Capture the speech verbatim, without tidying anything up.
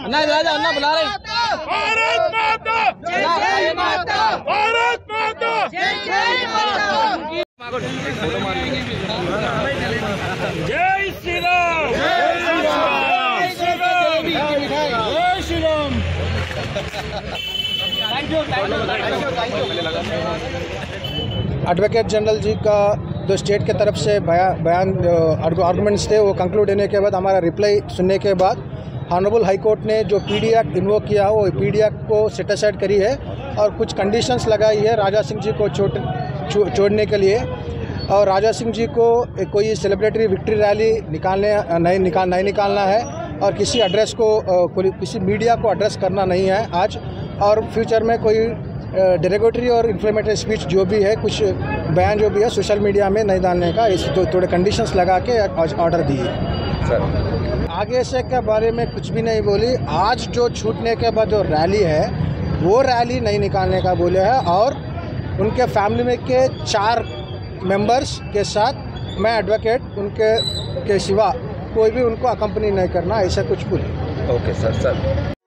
अन्ना राजा अन्ना बुला रहे। भारत माता जय जय माता, भारत माता जय जय माता, जय श्री राम, जय श्री राम, जय श्री राम, जय Shri Ram. Thank you thank you. Advocate general ji का जो स्टेट के तरफ से बयान बयान आर्गूमेंट्स थे वो कंक्लूड होने के बाद हमारा रिप्लाई सुनने के बाद ऑनरेबल हाई कोर्ट ने जो पीडी एक्ट इन्वोक किया वो पीडी एक्ट को सेट असाइड करी है और कुछ कंडीशंस लगाई है राजा सिंह जी को छोड़ छोड़ने के लिए। और राजा सिंह जी को कोई सेलिब्रेटरी विक्ट्री रैली निकालने नहीं निकाल नहीं निकालना है और किसी एड्रेस को किसी मीडिया को एड्रेस करना नहीं है आज, और फ्यूचर में कोई डेरोगेटरी और इन्फ्लेमेटरी स्पीच जो भी है कुछ बयान जो भी है सोशल मीडिया में नहीं डालने का इस तो थोड़े कंडीशंस लगा के ऑर्डर दिए सर। आगे से के बारे में कुछ भी नहीं बोली। आज जो छूटने के बाद जो रैली है वो रैली नहीं निकालने का बोले हैं और उनके फैमिली में के चार मेंबर्स के साथ मैं एडवोकेट उनके के सिवा कोई भी उनको अकम्पनी नहीं करना ऐसा कुछ बोले। Okay sir sir